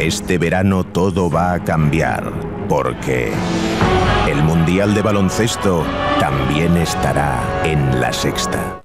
Este verano todo va a cambiar, porque el Mundial de Baloncesto también estará en La Sexta.